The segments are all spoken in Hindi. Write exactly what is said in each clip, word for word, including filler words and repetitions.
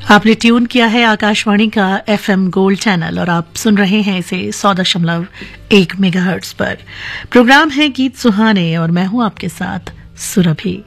आपने ट्यून किया है आकाशवाणी का एफएम गोल्ड चैनल और आप सुन रहे हैं इसे सौ दशमलव एक मेगाहर्ट्ज पर। प्रोग्राम है गीत सुहाने और मैं हूं आपके साथ सुरभि।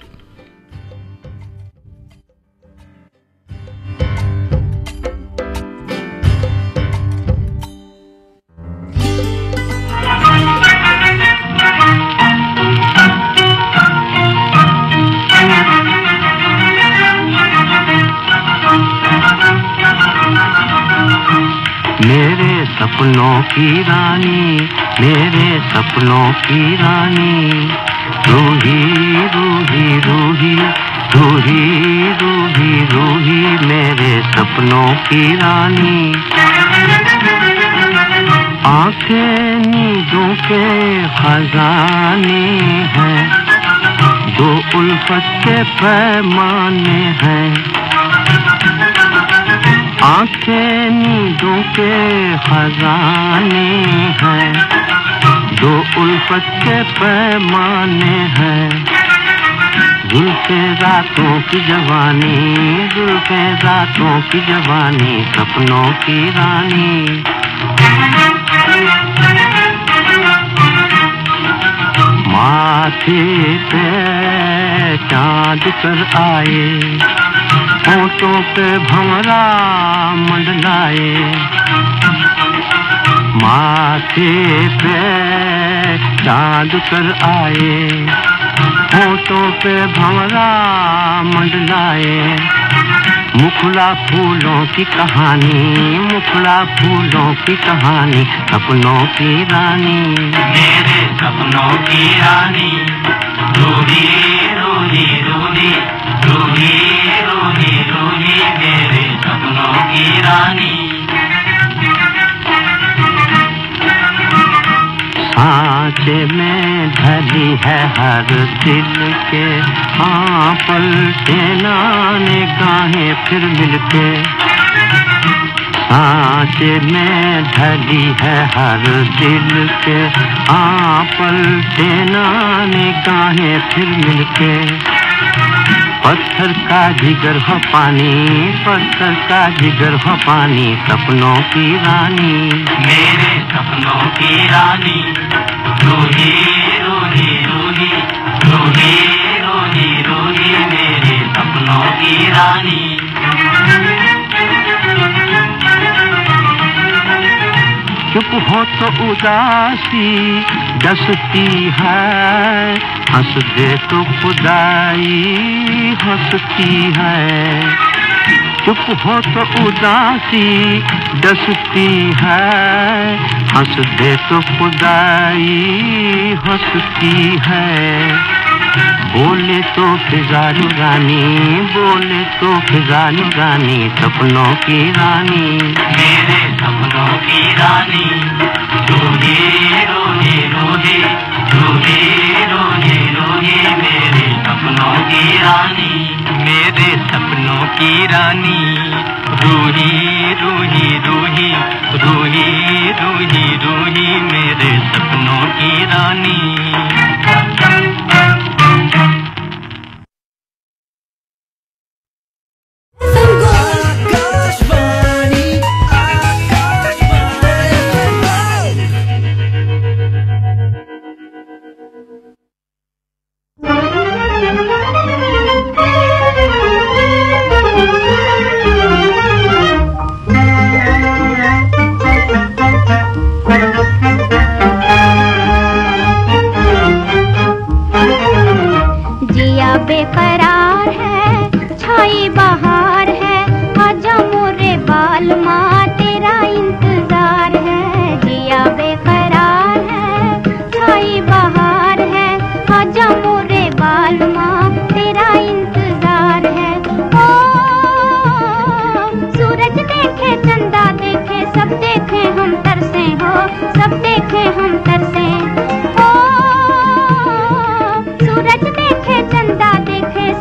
मेरे सपनों की रानी, मेरे सपनों की रानी, रूही रूही रूही रूही रूही रूही मेरे सपनों की रानी। आंखें नींदों के खजाने हैं, दो उल्फत के पैमाने हैं। आंखें नींदों के खजाने हैं, दो उल्फत के पैमाने हैं। जुल्फे रातों की जवानी, जुल्फे रातों की जवानी, सपनों की रानी। माथे पे चाँद कर आए, होठों पे भंवरा मंडलाए। माथे पे चाँद कर आए, होठों पे भंवरा मंडलाए। मुखला फूलों की कहानी, मुखला फूलों की कहानी, सपनों की रानी। मेरे सपनों की रानी, रूही रूही रूही रूही रूही रूही मेरे सपनों की रानी। सांचे में ढली है हर दिल के, हाँ पलटे ना निगाहें फिर मिलके। सांचे में ढली है हर दिल के, हाँ पलटे ना निगाहें फिर मिलके। पत्थर का जिगर हो पानी, पत्थर का जिगर हो पानी, सपनों की रानी। मेरे सपनों की रानी, रूही रूही रूही रूही रूही रूही मेरे सपनों की रानी। चुप हो तो उदासी डसती है, हंस दे तो खुदाई हंसती है। चुप हो तो उदासी डसती है, हंस दे तो खुदाई हंसती है। बोले तो फिजानु रानी, बोले तो फिजानु रानी, सपनों की रानी। मेरे सपनों की रानी, रूही रूही रूही रूही रूही रूही मेरे सपनों की रानी। मेरे सपनों की रानी, रूही रूही रूही रूही रूही रूही मेरे सपनों की रानी। देखे चंदा देखे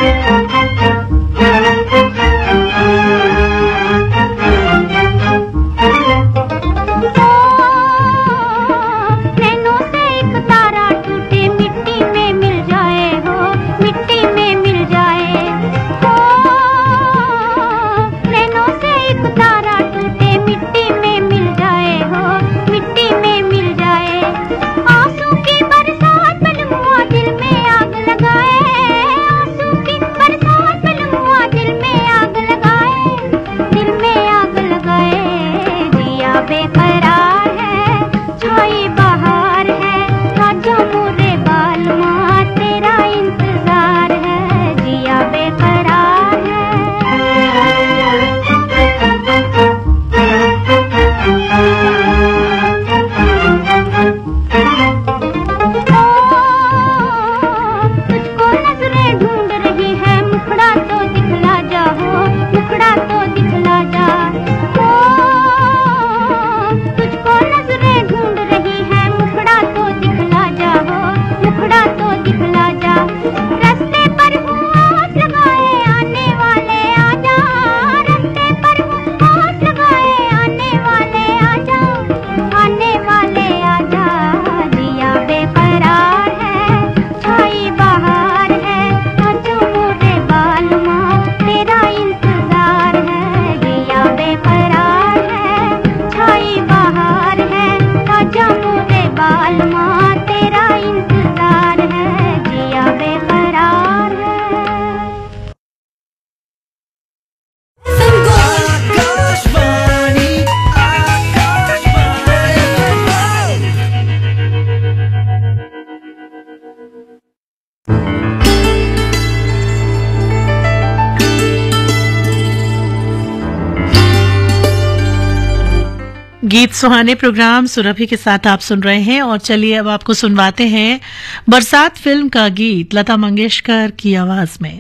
गीत सुहाने प्रोग्राम सुरभि के साथ आप सुन रहे हैं और चलिए अब आपको सुनवाते हैं बरसात फिल्म का गीत लता मंगेशकर की आवाज में।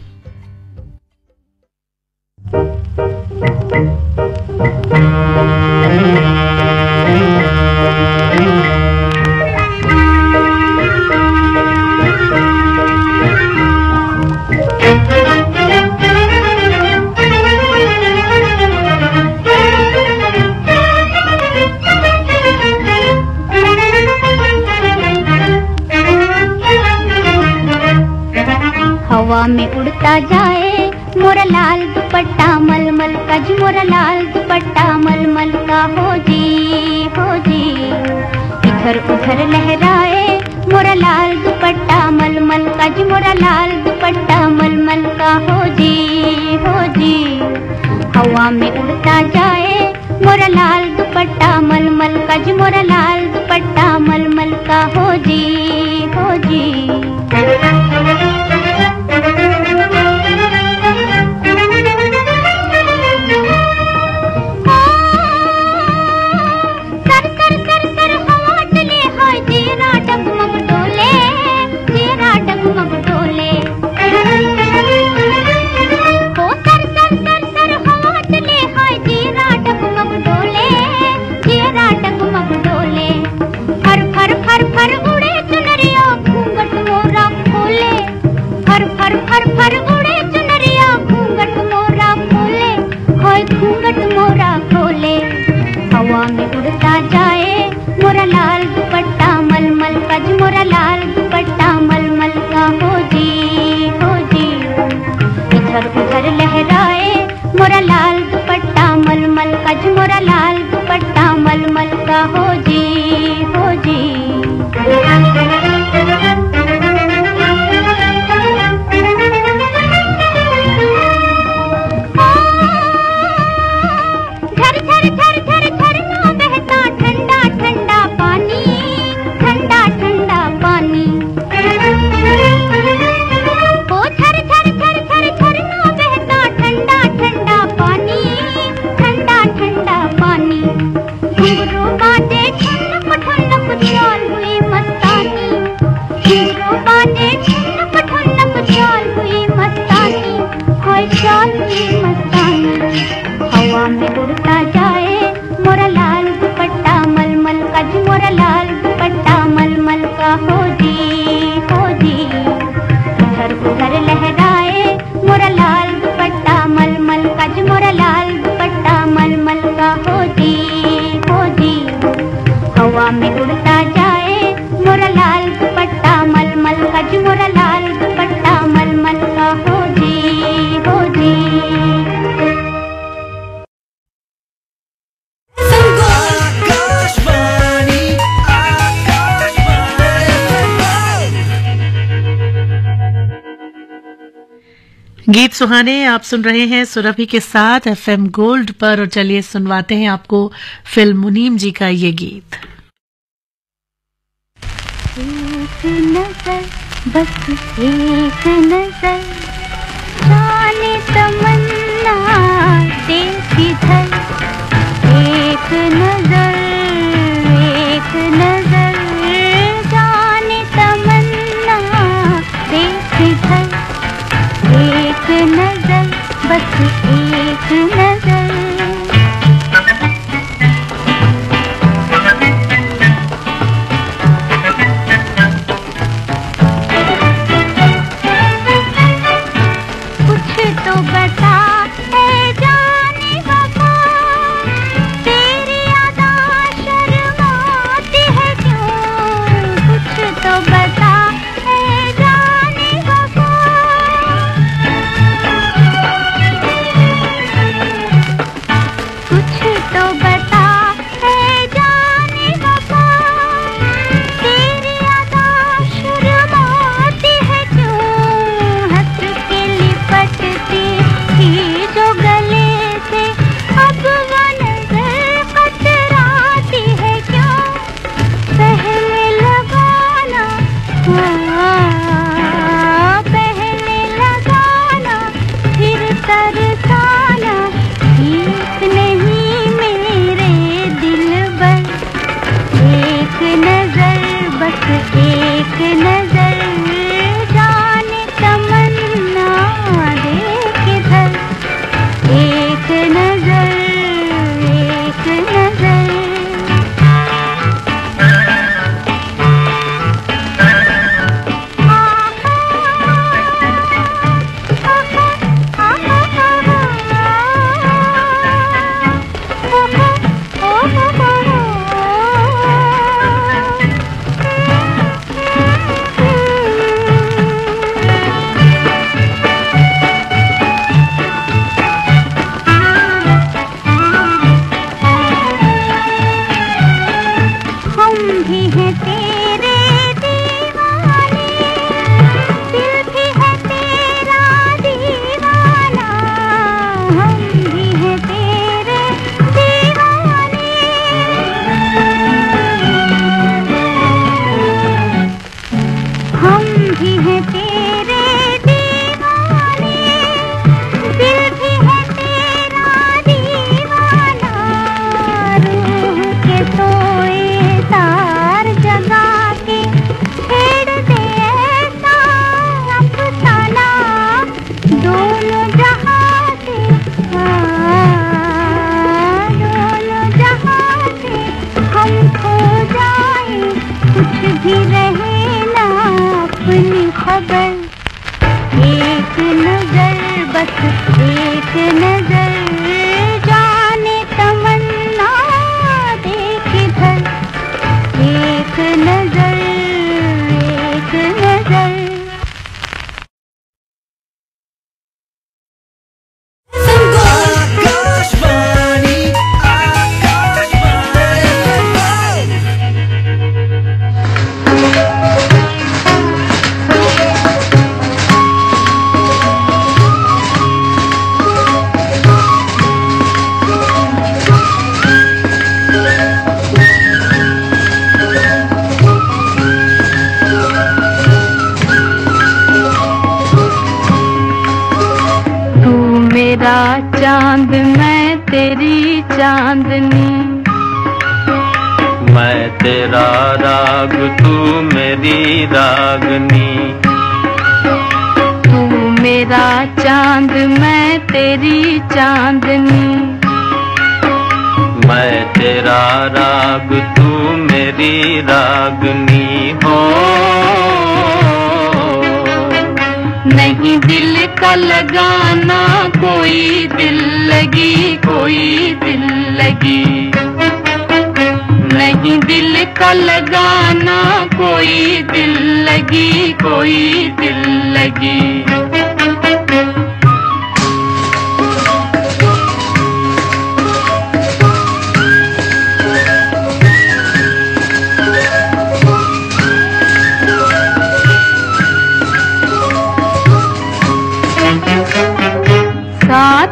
हवा में उड़ता जाए मोरा लाल दुपट्टा मलमल का जी, मोरा लाल दुपट्टा मलमल का हो जी हो जी। इधर उधर लहराए मोरा लाल दुपट्टा मलमल का जी, मोरा लाल दुपट्टा मलमल का हो जी हो जी। हवा में उड़ता जाए मोरा लाल दुपट्टा मलमल का जी, मोरा लाल दुपट्टा मलमल का हो जी हो जी। गीत सुहाने आप सुन रहे हैं सुरभि के साथ एफएम गोल्ड पर। और चलिए सुनवाते हैं आपको फिल्म मुनीम जी का ये गीत। एक नजर बस एक नजर जाने तमन्ना देख इधर, एक नजर एक नजर जाने तमन्ना देख इधर, एक नजर बस एक नजर। चांद मैं तेरी चांदनी, मैं तेरा राग तू मेरी रागनी, तू मेरा चांद मैं तेरी चांदनी, मैं तेरा राग तू मेरी रागनी हो। नहीं दिल का लगाना कोई दिल लगी, कोई दिल लगी, नहीं दिल का लगाना कोई दिल लगी, कोई दिल लगी।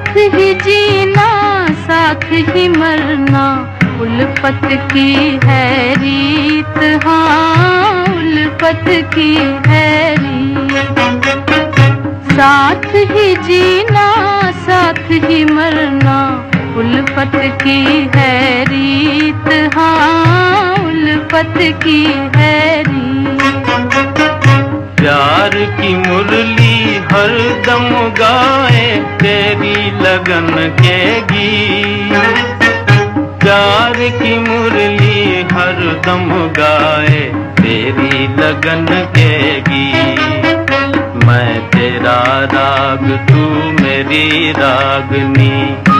ही जीना साथ ही मरना उल्फत की है रीत, हाँ उल्फत की है रीत। साथ ही जीना साथ ही मरना उल्फत की है रीत, हाँ उल्फत की है रीत। प्यार की मुरली हर दम गाए तेरी लगन के गीत, प्यार की मुरली हर दम गाए तेरी लगन के गीत। मैं तेरा राग तू मेरी रागनी,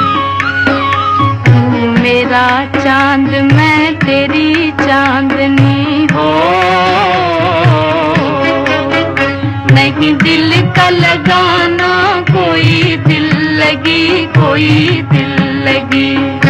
तू मेरा चांद मैं तेरी चांदनी हो। नहीं दिल का लगाना कोई दिल लगी, कोई दिल लगी।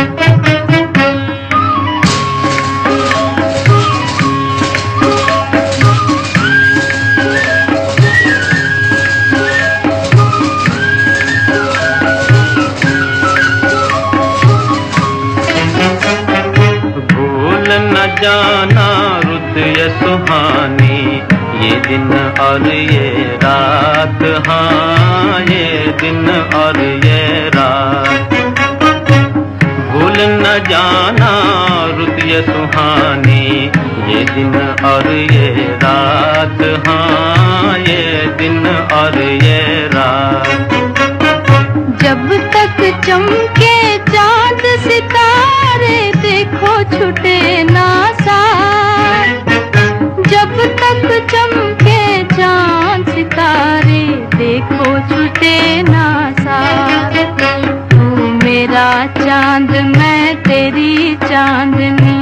भूल न जाना रुत ये सुहानी, ये दिन और ये रात, हाँ ये दिन और ये रात। भूल न जाना रुत ये सुहानी, ये दिन और ये रात, हाँ ये दिन और ये रात। जब तक चमके चांद सितारे देखो छूटे ना साथ, जब तक चमके चांद सितारे देखो छूटे ना साथ। तू मेरा चांद मैं तेरी चांदनी,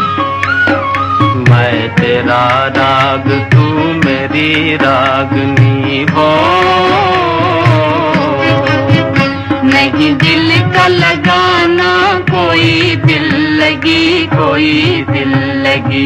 मैं तेरा राग तू मेरी रागनी हो। नहीं दिल का लगाना कोई दिल लगी, कोई दिल लगी।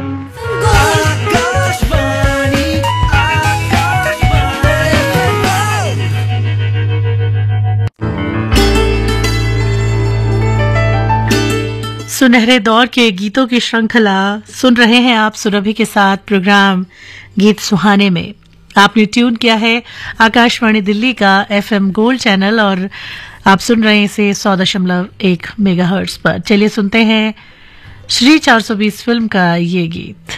सुनहरे दौर के गीतों की श्रृंखला सुन रहे हैं आप सुरभि के साथ प्रोग्राम गीत सुहाने में। आपने ट्यून किया है आकाशवाणी दिल्ली का एफएम गोल्ड चैनल और आप सुन रहे हैं इसे सौ दशमलव एक मेगाहर्ट्ज पर। चलिए सुनते हैं श्री चार सौ बीस फिल्म का ये गीत।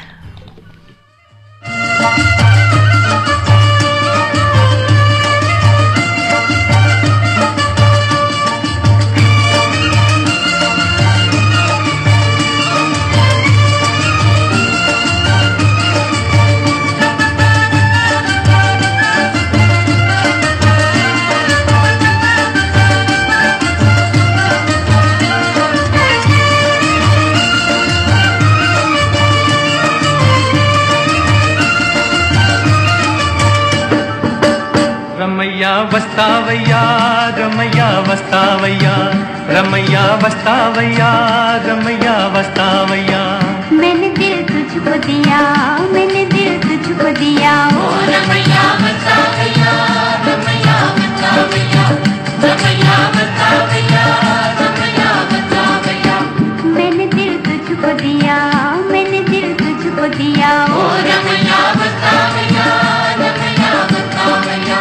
रमैया वस्तावैया रमैया वस्तावैया, रमैया वस्तावैया रमैया वस्तावैया। मैंने दिल तुझको दिया, मैंने दिल तुझको दिया, ओ रमैया वस्तावैया रमैया वस्तावैया, रमैया वस्तावैया रमैया वस्तावैया। मैंने दिल तुझको दिया, मैंने दिल तुझको दिया, ओ रमैया वस्तावैया रमैया वस्तावैया।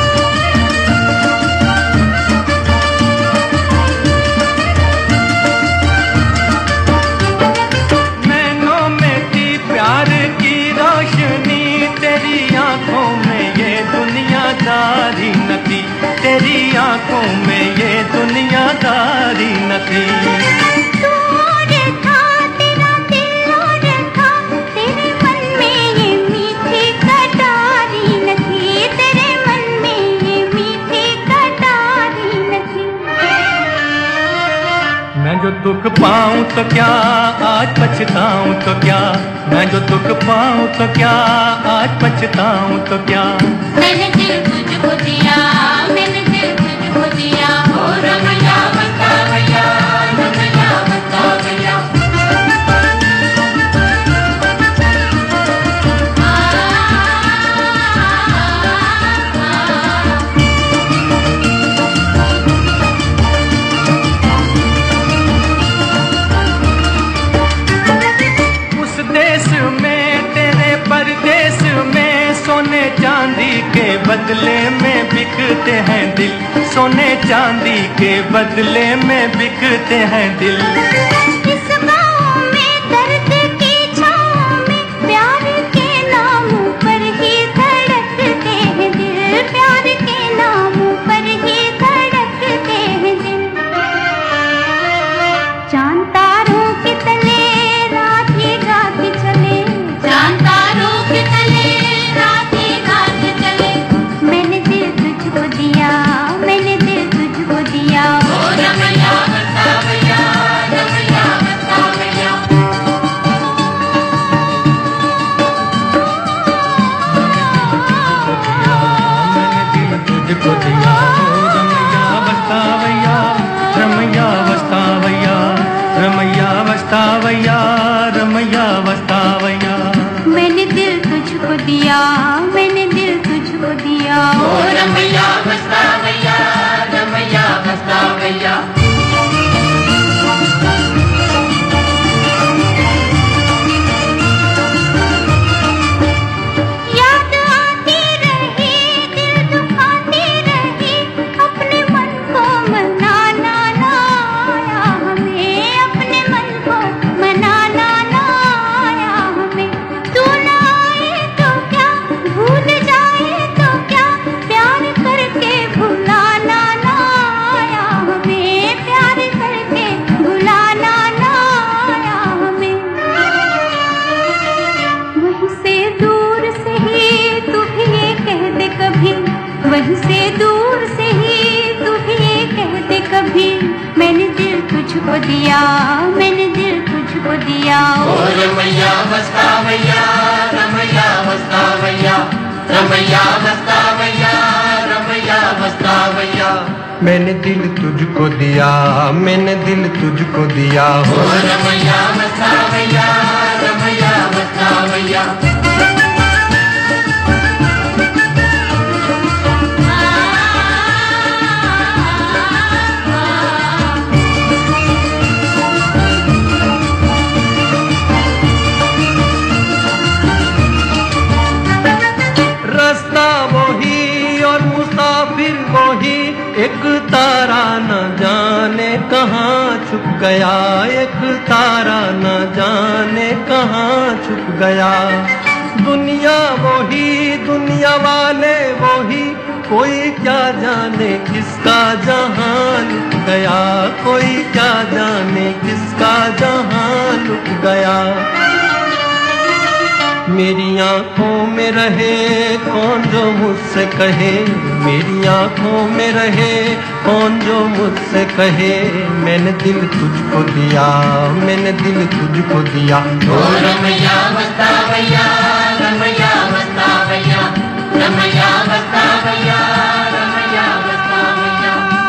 दुनियादारी न थी तेरी आंखों में, ये दुनियादारी न थी। तू और था तेरा दिल और था, तेरे मन में ये मीठी कटारी न थी, तेरे मन में ये मीठी कटारी न थी। मैं जो दुख पाऊं तो क्या आज पछताऊं तो क्या, मैं जो दुख पाऊं तो क्या आज पछताऊं तो क्या। मैंने दिल तुझको दिया, मैंने दिल तुझको दिया, ओ रमैया वस्तावैया रमैया वस्तावैया। सोने चांदी के बदले में बिकते हैं दिल। इस गाँव में दर्द की छाँव में प्यार के नाम पर ही धड़कते हैं दिल, प्यार के नाम पर ही धड़कते हैं दिल। चांद तारों के तले रात ही रात चले, चांद तारों के तले रात ही रात चले। मैंने दिल तुझको दिया, मैंने दिल तुझको दिया। ओ रमैया बतावैया, रमैया बतावैया। मैंने दिल तुझको दिया, ओ रमैया बतावैया, रमैया बतावैया, रमैया बतावैया, रमैया बतावैया। मैंने दिल तुझको दिया, मैंने दिल तुझको दिया। ओ रमैया बतावैया, रमैया बतावैया। याद आती रही, दिल दुखाती रही, अपने मन को मनाना ना आया हमें, अपने मन को मनाना ना आया हमें। तू ना आए तो क्या, भूल जाए तो क्या, प्यार करके भुलाना ना आया हमें, प्यार करके भुलाना ना आया हमें। वहीं से दूर से ही तू भी ये कह दे कभी, वहीं से दूर से ही तू भी ये कह दे कभी, मैंने दिल तुझको दिया, मैंने दिल तुझको दिया। ओ रमैया बतावैया, रमैया बतावैया, रमैया बतावैया, रमैया बतावैया। मैंने दिल तुझको दिया, मैंने दिल तुझको दिया। ओ रमैया बतावैया, रमैया बतावैया। रास्ता वही और मुसाफिर वही, एक तारा न जाने कहाँ छुप गया, एक तारा न जाने कहाँ छुप गया। दुनिया वही, दुनिया वाले वही, कोई क्या जाने किसका जहां लुट गया, कोई क्या जाने किसका जहां लुट गया। मेरी आंखों में रहे कौन जो मुझसे कहे, मेरी आंखों में रहे कौन जो मुझसे कहे, मैंने दिल तुझको दिया, मैंने दिल तुझको दिया। ओ रमैया बतावैया, रमैया बतावैया, रमैया बतावैया, रमैया बतावैया।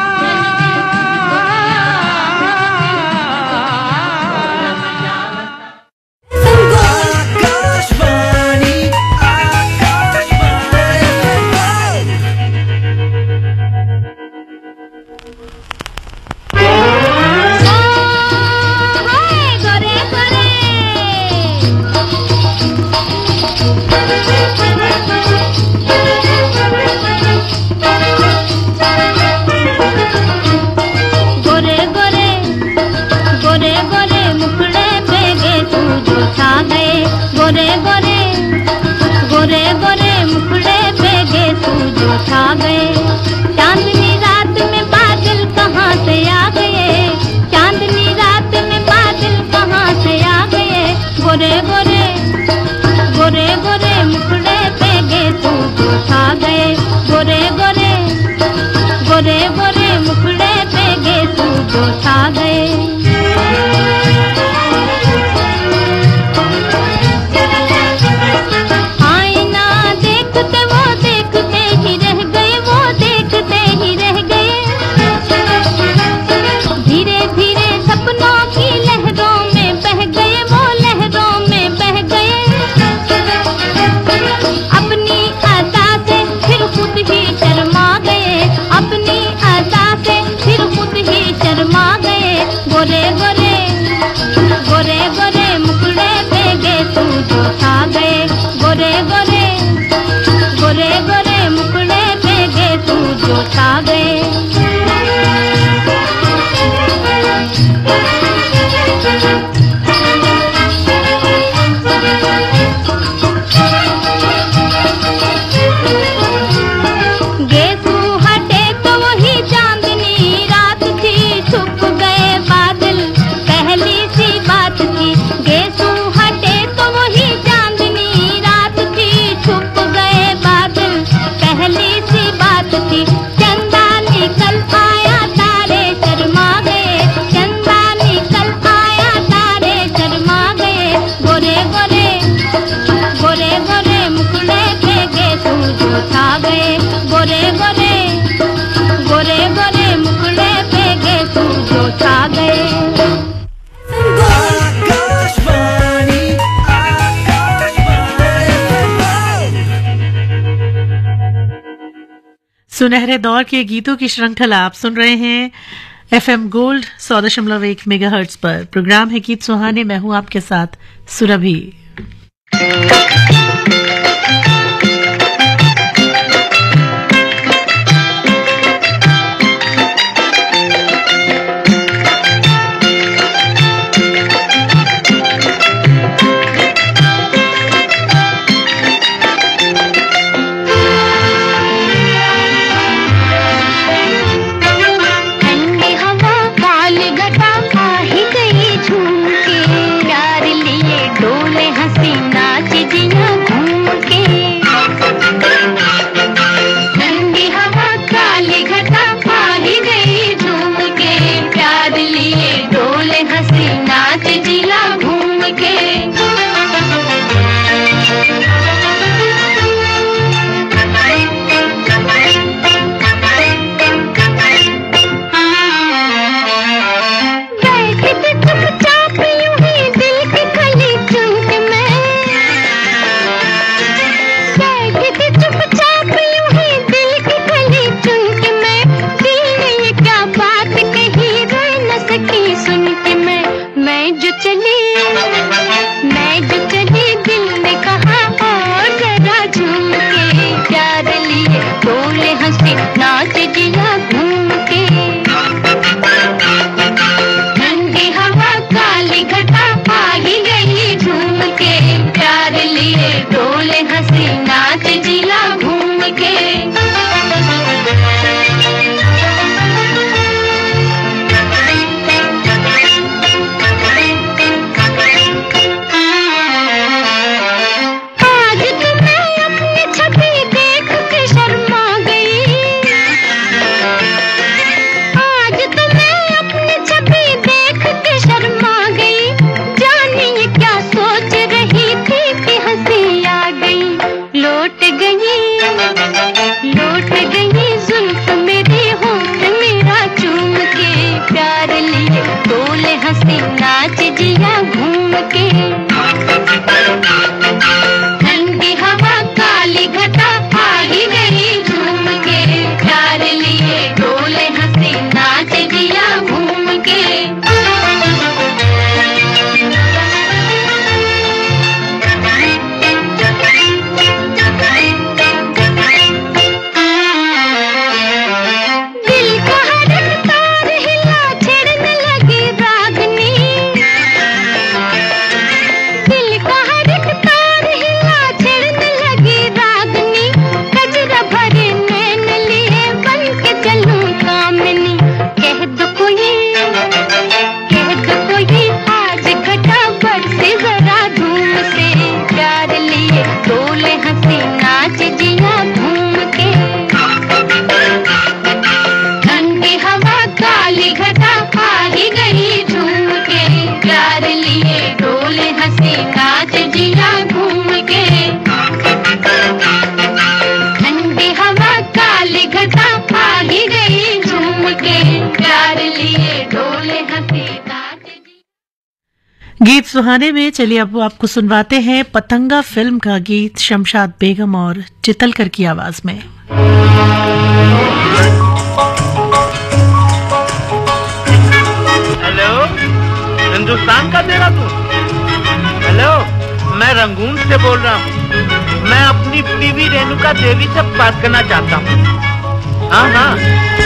गोरे गोरे गोरे गोरे मुखड़े पे गे तू जो छा गए। चांदनी रात में बादल कहाँ से आ गए, चांदनी रात में बादल कहाँ से आ गए। गोरे गोरे गोरे गोरे मुखड़े पे गे तू जो छा गए। गोरे गोरे गोरे गोरे मुखड़े पे गे तू जो छा गए। शर्मा गए, सुनहरे दौर के गीतों की श्रृंखला आप सुन रहे हैं एफएम गोल्ड सौ दशमलव एक मेगाहर्ट्ज पर। प्रोग्राम है गीत सुहाने, मैं हूं आपके साथ सुरभि। गीत सुहाने में चलिए अब आपको सुनवाते हैं पतंगा फिल्म का गीत शमशाद बेगम और चितलकर की आवाज में। हेलो, हिंदुस्तान का तेरा तू? हेलो, मैं रंगून से बोल रहा हूँ। मैं अपनी बीवी रेणुका देवी से बात करना चाहता हूँ। हाँ हाँ,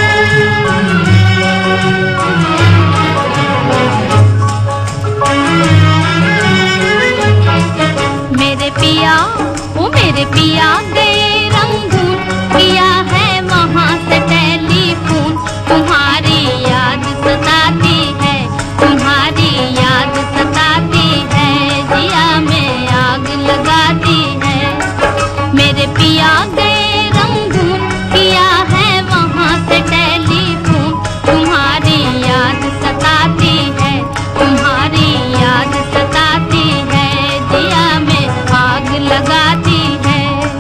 मेरे पिया, ओ मेरे पिया गए रंगून, किया है वहाँ से टेलीफोन। तुम्हारी याद सताती है, तुम्हारी याद सताती है, जिया में आग लगाती है। मेरे पिया गए रंगून, किया है वहाँ से टेलीफोन। तुम्हारी याद सताती है, तुम्हारी याद सताती है, जिया में आग लगाती है।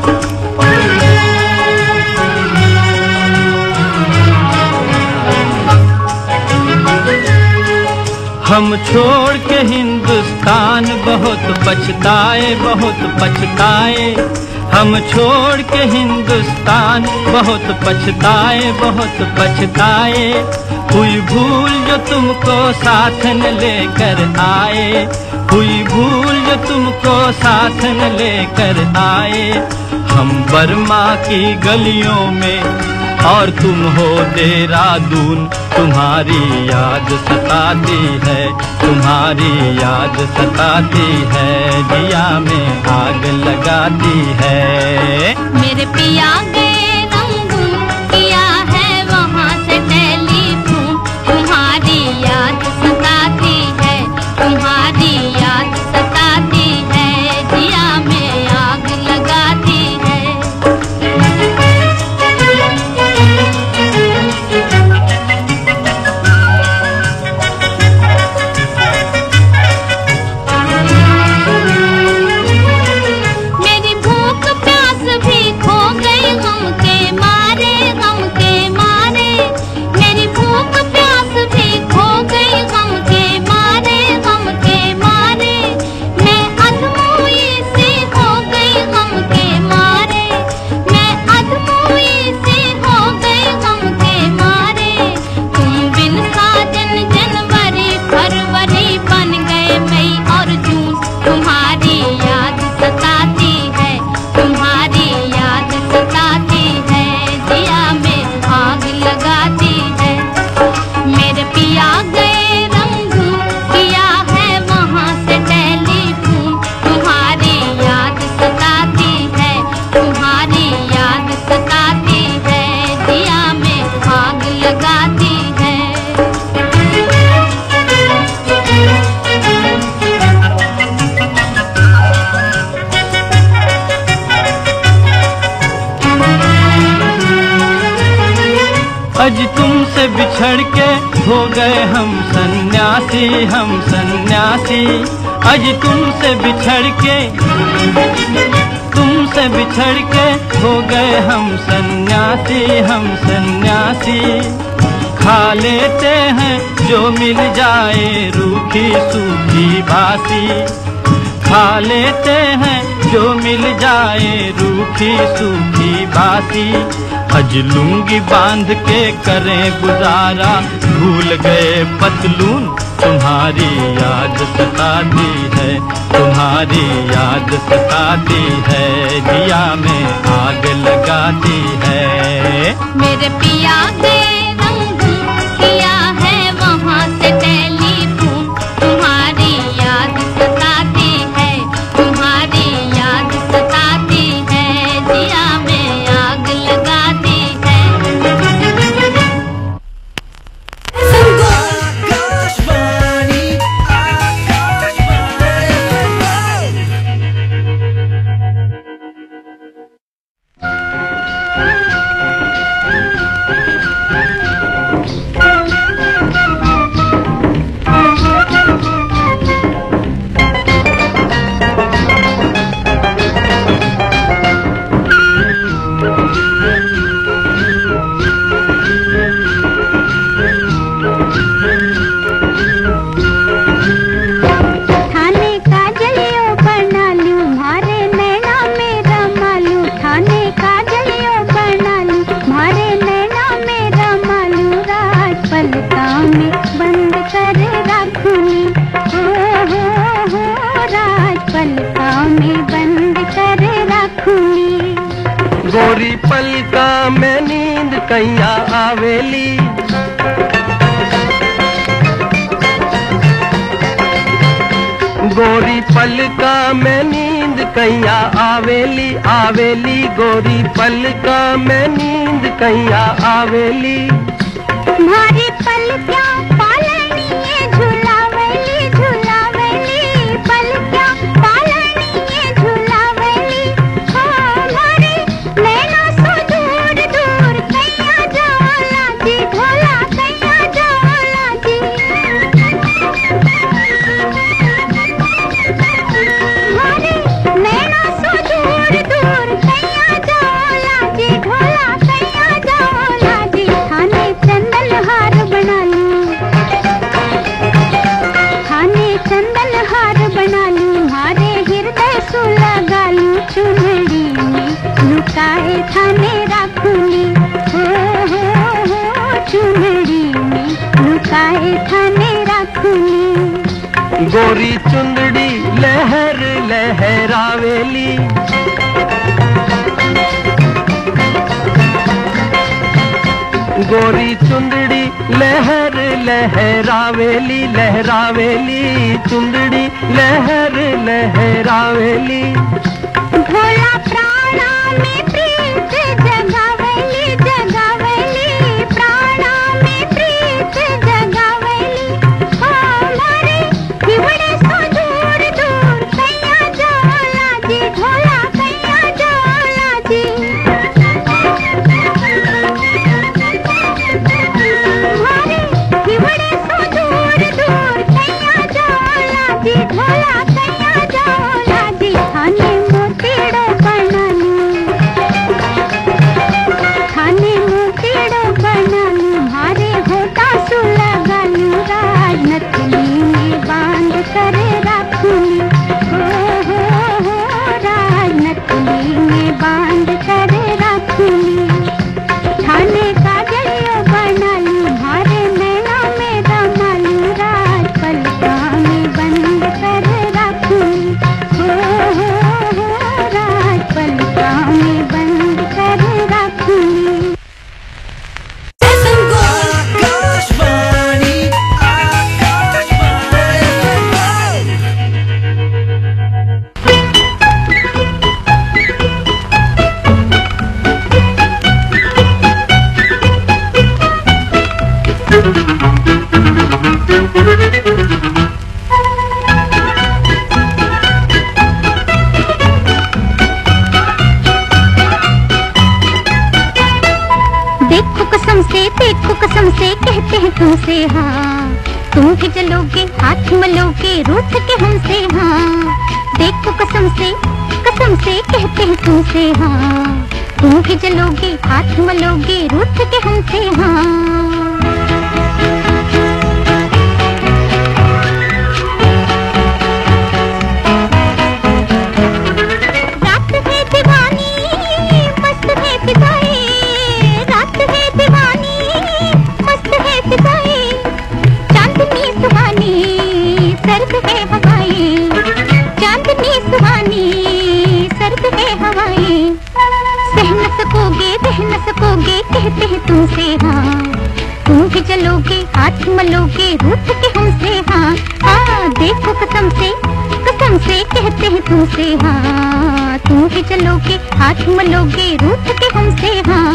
हम छोड़ के हिंदुस्तान बहुत पछताए, बहुत पछताए। हम छोड़ के हिंदुस्तान बहुत पछताए बहुत पछताए, हुई भूल जो तुमको साथ न लेकर आए, हुई भूल जो तुमको साथ न लेकर आए। हम बर्मा की गलियों में और तुम हो देहरादून, तुम्हारी याद सताती है, तुम्हारी याद सताती है, जिया में आग लगाती है। मेरे पिया गए रंगून, किया है वहाँ से टेलीफोन, तुम्हारी याद सताती है, तुम्हारी याद सताती है, जिया में आग लगाती है। मेरी भूख प्यास भी खो गई गम के मारे, गम के मारे, मेरी भूख प्यास भी खो गई गम के मारे, गम के मारे, मैं अधमोई सी हो गई गम के मारे, मैं अधमोई सी हो गई गम के मारे। तुम बिन साजन जनवरी फरवरी बन गए मई और जून, तुम्हारी याद सताती है, तुम्हारी याद सताती है, जिया में आग लगाती है। मेरे पिया गए रंगून, किया है वहाँ से टेलीफोन, तुम्हारी याद सताती है, तुम्हारी याद सताती है, जिया में आग लगाती है। अज तुमसे बिछड़ के हो गए हम सन्यासी, हम सन्यासी, अज तुमसे बिछड़ के, तुमसे बिछड़ के हो गए हम सन्यासी, हम सन्यासी। खा लेते हैं जो मिल जाए रूखी सूखी बासी, खा लेते हैं जो मिल जाए रूखी सूखी बासी। अज लूंगी बांध के करें गुजारा, भूल गए पतलून, तुम्हारी याद सताती है, तुम्हारी याद सताती है, जिया में आग लगाती है। मेरे पिया गए रंगून, किया है वहाँ से टेलीफोन, तुम्हारी याद सताती है, तुम्हारी याद सताती है, जिया में आग लगाती है। थाने का जलियो बना लूं, मारे नैना मेरा मालू, थाने का जलियो बना लूं, मारे नैना मेरा मालू, राज पलका में बंद कर रखूंगी, हो हो हो, राज पलका में बंद कर रखूंगी। गोरी पलका में नींद कैया आवेली, गोरी पलका में नींद कैया आवेली, आवेली, गोरी पलका में नींद कैया आवेली। मारी पलक्या पालनी ये झुलावेली, झुलावेली, पलक्या पालनी ये झुलावेली, हो मारी नैना सो दूर दूर कैया जाला जी, ढोला कैया जाला जी। मारी नैना सो दूर दूर कैया जाला जी, ढोला कैया जाला जी। थाने काहे थाने राखुनी गोरी चुंदड़ी लहर लहरावेली गोरी चुंदड़ी लहर लहरावेली लहरावेली चुंदड़ी लहर लहरावेली भोला प्राणा में प्रीत जगावेली जगावेली प्राणा में प्रीत जगावेली हमारे हिवड़े सो दूर दूर कैया जाला जी भोला कैया जाला जी हमारे हिवड़े सो दूर दूर कैया जाला जी भोला कैया जाला जी थाने मोतीड़ो बनालू थाने मोतीड़ो बनालू हारे होता सु लगालू राजनथली में बांध कर राखूली हो हो हो राजनथली में बांध कर राखूली थाने का जलियो बनालू हारे नैना में रमालू राज पलका में बंद कर राखूली हो हो हो राज पलका में बंद कर राखूली देखो कसम से देखो कसम से कहते हैं तुमसे हाँ तुम भी चलोगे हाथ मलोगे रूठ के हमसे हाँ देखो कसम से कसम से कहते हैं तुमसे हाँ तुम भी चलोगे हाथ मलोगे रूठ के हमसे हाँ रात है दीवानी मस्त है फिजाएं रात है दीवानी मस्त है फिजाएं चांदनी सुहानी सर्द है हवाएं चांदनी सुहानी सर्द है हवाएं सह न सकोगे रह न सकोगे कहते हैं तुमसे हाँ तुम भी चलोगे हाथ मलोगे रूठ के हमसे हाँ हाँ देखो कसम से कसम से कहते हैं तुमसे हाँ तुम भी चलोगे हाथ मलोगे रूठ के हमसे हाँ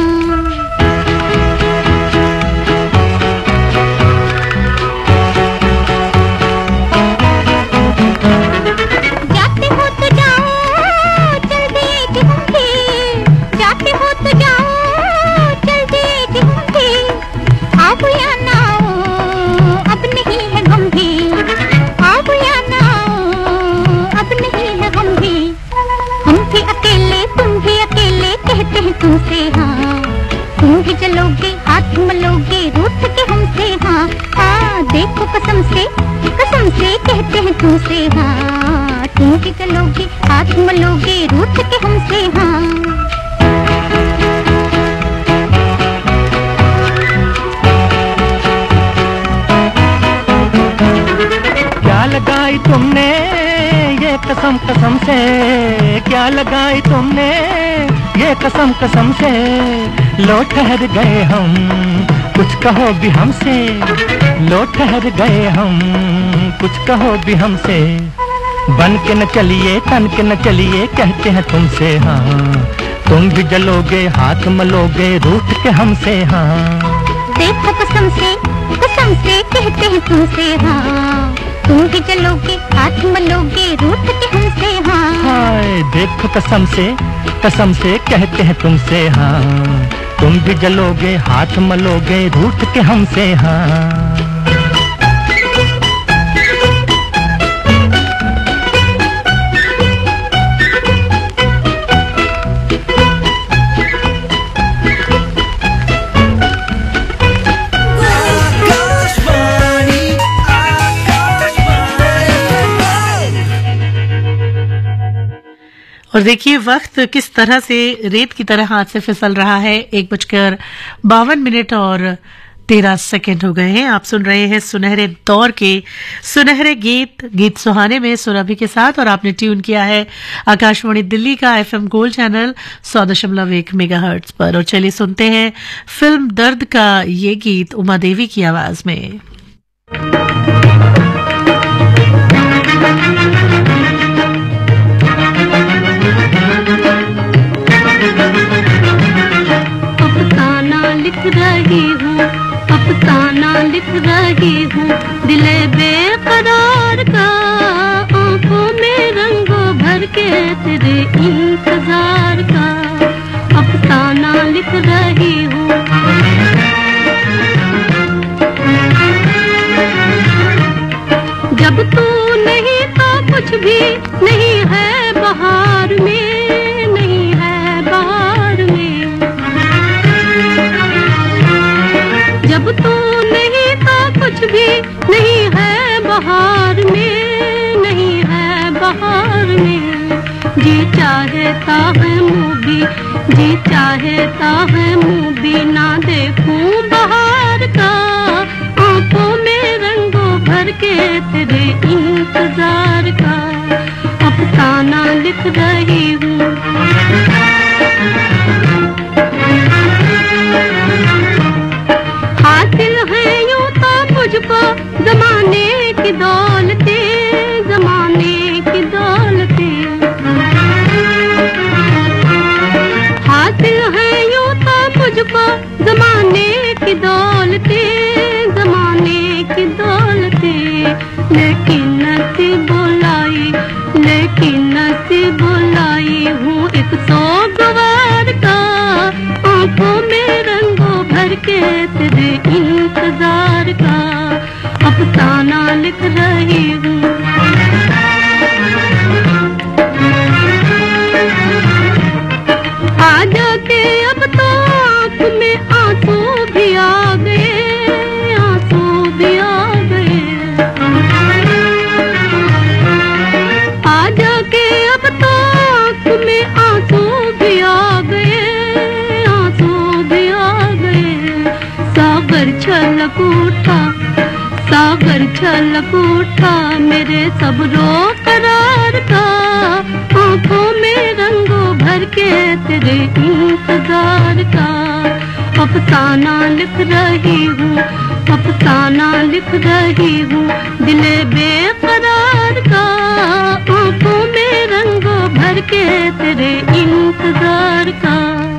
जाते हो तो जाओ चल दिए कि हम भी जाते हो तो जाओ चल दिए कि हम भी आओ या ना आओ अब नहीं है गंभीर आओ या ना आओ अब नहीं है गंभीर हम भी अकेले तुम भी अकेले कहते हैं तुमसे हाँ तुम भी चलोगे हाथ मलोगे रूठ के हमसे हाँ हाँ देखो कसम से कसम से कहते हैं तुमसे हाँ तुम भी चलोगे हाथ मलोगे रूठ के हमसे हाँ क्या लगाई तुमने ये कसम कसम से क्या लगाई तुमने ये कसम कसम से लो ठहर गए हम कुछ कहो भी हमसे लो ठहर गए हम कुछ कहो भी हमसे बन के न चलिए तन के न चलिए कहते हैं तुमसे हाँ तुम भी जलोगे हाथ मलोगे रूठ के हमसे हाँ देखो कसम से कसम से कहते हैं तुमसे हाँ तुम भी चलोगे हाथ मलोगे रूठ के हमसे हाँ हाय देखो कसम से कसम से कहते हैं तुमसे हाँ तुम भी जलोगे हाथ मलोगे रूठ के हमसे हाँ और देखिए वक्त किस तरह से रेत की तरह हाथ से फिसल रहा है। एक बजकर बावन मिनट और तेरह सेकंड हो गए हैं। आप सुन रहे हैं सुनहरे दौर के सुनहरे गीत गीत सुहाने में सुरभि के साथ, और आपने ट्यून किया है आकाशवाणी दिल्ली का एफएम गोल्ड चैनल सौ दशमलव एक मेगाहर्ट्ज पर। और चलिए सुनते हैं फिल्म दर्द का ये गीत उमा देवी की आवाज में। लिख रही हूँ अफसाना लिख रही हूँ दिले बेकरार का, आंखों में रंगों भर के तेरे इंतजार का अफसाना लिख रही हूँ। जब तू नहीं तो कुछ भी नहीं है बहार में, नहीं है बहार में। जब तू नहीं तो कुछ भी नहीं है बहार में, नहीं है बहार में। जी चाहता है मुँह भी, जी चाहता है मुँह भी ना देखूं बहार का, आंखों में रंगों भर के तेरे इंतजार का अफसाना लिख रही हूँ। हासिल है यूं तो मुझको जमाने की दौलते, जमाने की दौलते। हासिल है यूं तो मुझको जमाने की दौलते, जमाने की दौलते। लेकिन नसीब बुलाई, लेकिन नसीब बुलाई हूँ एक सोगवार का, आंखों में रंगों भर के तेरे इंतजार का अफसाना लिख रही हूँ। आ जाके अब तो आँख में आंसू भी आ गए, आंसू भी आ गए। आ जाके अब तो आँख में आंसू भी आ गए, सागर छलक उठा, सागर छलक उठा मेरे सबरो करार का, आंखों में रंगों भर के तेरे इंतजार का अफसाना लिख रही हूँ, अफसाना लिख रही हूँ दिले बेकरार का, आंखों में रंगों भर के तेरे इंतजार का।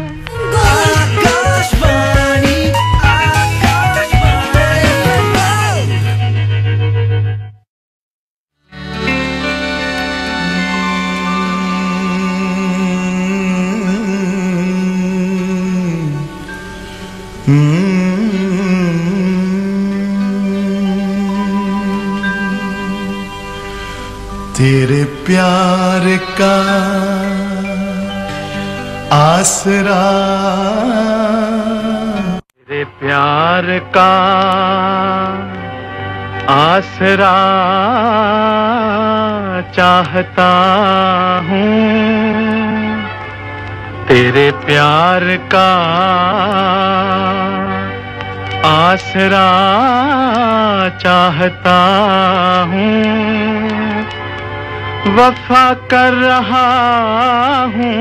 तेरे प्यार का आसरा, तेरे प्यार का आसरा चाहता हूँ, तेरे प्यार का आसरा चाहता हूँ, वफा कर रहा हूँ,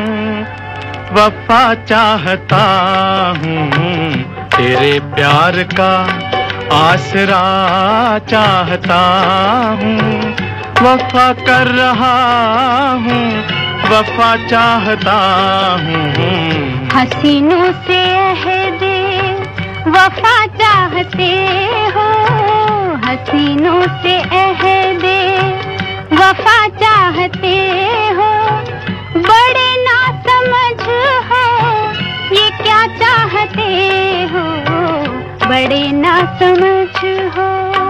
वफा चाहता हूँ, तेरे प्यार का आसरा चाहता हूँ, वफा कर रहा हूँ, वफा चाहता हूँ। हसीनों से अहदे वफा चाहते हो, हसीनों से अहदे वफा चाहते हो, बड़े ना समझ हो ये क्या चाहते हो, बड़े ना समझ हो।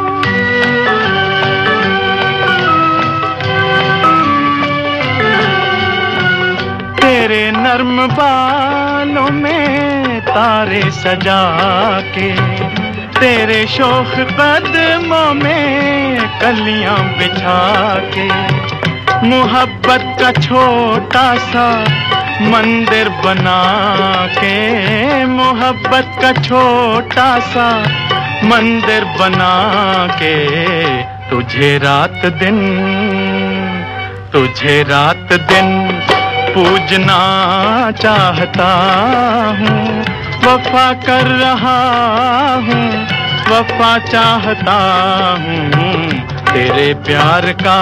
तेरे नर्म बालों में तारे सजा के, तेरे शोख कदमों में कलियां बिछा के, मोहब्बत का छोटा सा मंदिर बना के, मोहब्बत का छोटा सा मंदिर बना के, तुझे रात दिन तुझे रात दिन पूजना चाहता हूँ। वफा कर रहा हूँ, वफा चाहता हूँ तेरे प्यार का।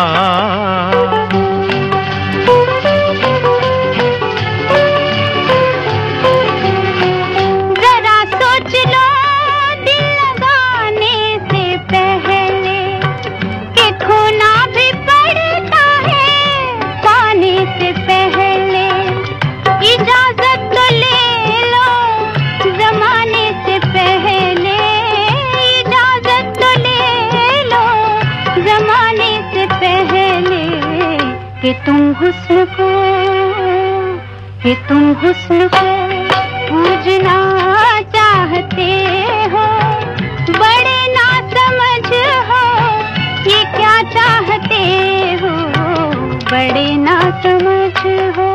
जरा सोच लो दिल लगाने से पहले कि खोना भी पड़ता है पाने से पहले। इजाजत तो ले लो जमाने से पहले, इजाजत तो ले लो जमाने से पहले कि तुम हुस्न को कि तुम हुस्न को पूजना चाहते हो। बड़े ना समझ हो ये क्या चाहते हो, बड़े ना समझ हो।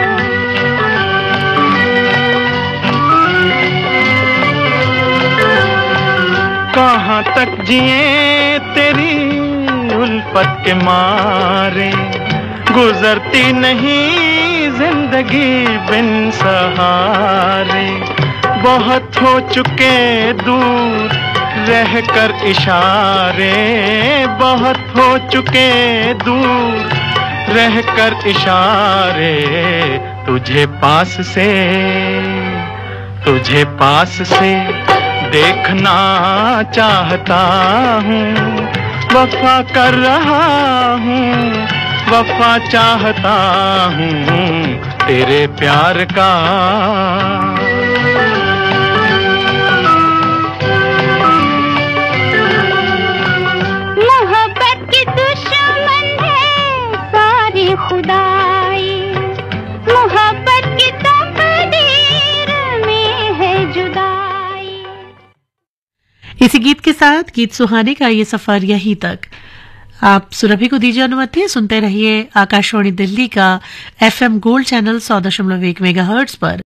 कहाँ तक जिए तेरी उल्फत के मारे, गुजरती नहीं जिंदगी बिन सहारे। बहुत हो चुके दूर रहकर इशारे, बहुत हो चुके दूर रहकर इशारे। तुझे पास से तुझे पास से देखना चाहता हूँ। वफा कर रहा हूँ, वफा चाहता हूँ तेरे प्यार का। मोहब्बत की दुश्मन है सारी खुदाई, मोहब्बत की तकदीर में है जुदाई। इसी गीत के साथ गीत सुहाने का ये सफर यहीं तक। आप सुरभि को दीजिए अनुमति। सुनते रहिए आकाशवाणी दिल्ली का एफएम गोल्ड चैनल सौ दशमलव एक मेगाहर्ट्ज पर